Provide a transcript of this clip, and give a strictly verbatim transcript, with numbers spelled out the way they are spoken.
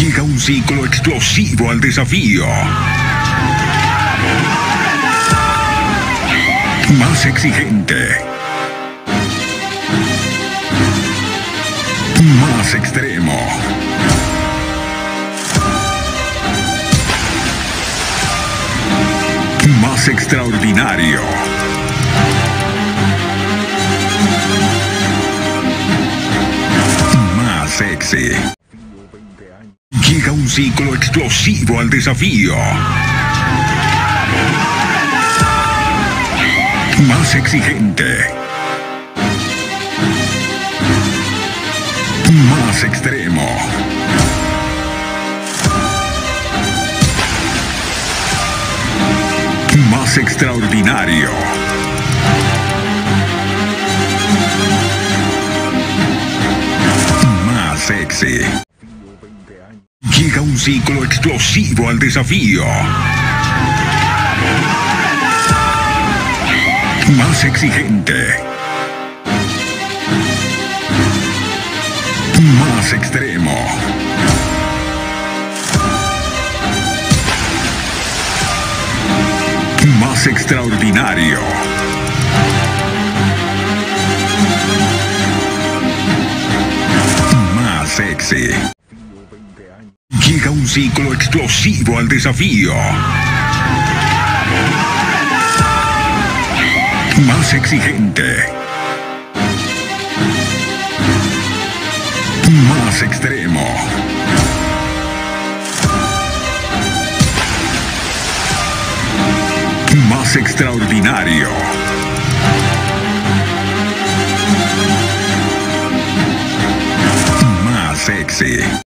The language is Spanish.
Llega un ciclo explosivo al desafío. Más exigente. Más extremo. Más extraordinario. Más sexy. Llega un ciclo explosivo al desafío. Más exigente. Más extremo. Más extraordinario. Más sexy. Llega un ciclo explosivo al desafío. Más exigente. Más extremo. Más extraordinario. Más sexy. Llega un ciclo explosivo al desafío. Más exigente. Más extremo. Más extraordinario. Más sexy.